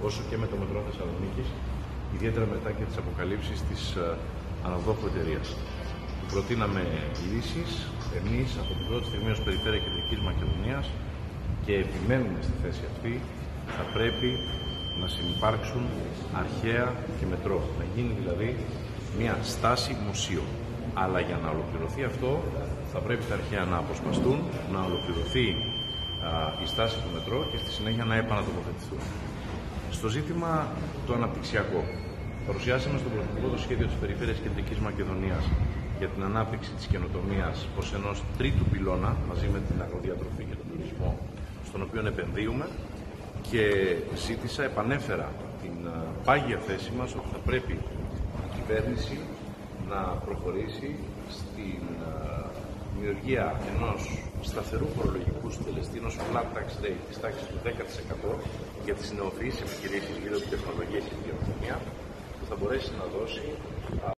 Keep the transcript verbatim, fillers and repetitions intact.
όσο και με το Μετρό Θεσσαλονίκης, ιδιαίτερα μετά και τις αποκαλύψεις της αναδόχου εταιρείας. Προτείναμε λύσεις εμείς από την πρώτη στιγμή ως Περιφέρεια Κεντρικής Μακεδονίας και επιμένουμε στη θέση αυτή. Θα πρέπει να συνυπάρξουν αρχαία και μετρό, να γίνει δηλαδή μια στάση μουσείο. Αλλά για να ολοκληρωθεί αυτό θα πρέπει τα αρχαία να αποσπαστούν, να ολοκληρωθεί α, η στάση του μετρό και στη συνέχεια να επανατοποθετηθούν. Στο ζήτημα το αναπτυξιακό, παρουσιάσαμε στον Πρωθυπουργό το σχέδιο της Περιφέρειας Κεντρικής Μακεδονίας για την ανάπτυξη της καινοτομίας ως ενός τρίτου πυλώνα μαζί με την αγροδιατροφή και τον τουρισμό, στον οποίο επενδύουμε, και ζήτησα, επανέφερα την πάγια θέση μας ότι θα πρέπει η κυβέρνηση να προχωρήσει στην δημιουργία ενός σταθερού φορολογικού συντελεστή, ενός flat tax rate της τάξης του δέκα τοις εκατό για τις νεοφυείς επιχειρήσεις γύρω από τεχνολογίες και την καινοτομία, που θα μπορέσει να δώσει